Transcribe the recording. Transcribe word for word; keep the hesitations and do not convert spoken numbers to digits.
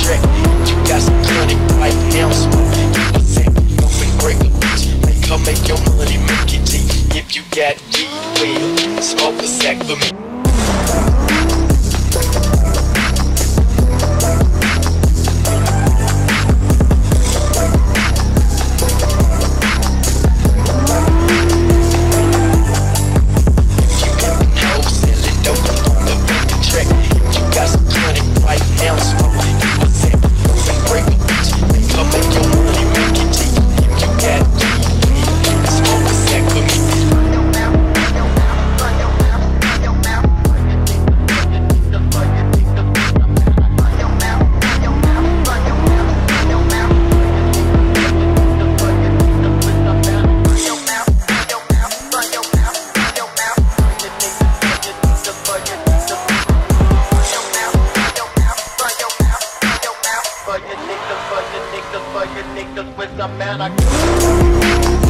track. You got some chronic pipe now smoke. You a sack, go and break a bitch. Make her make your money, make it G. If you got weed, well, smoke a sack for me. For your niggas, for your niggas, with some man I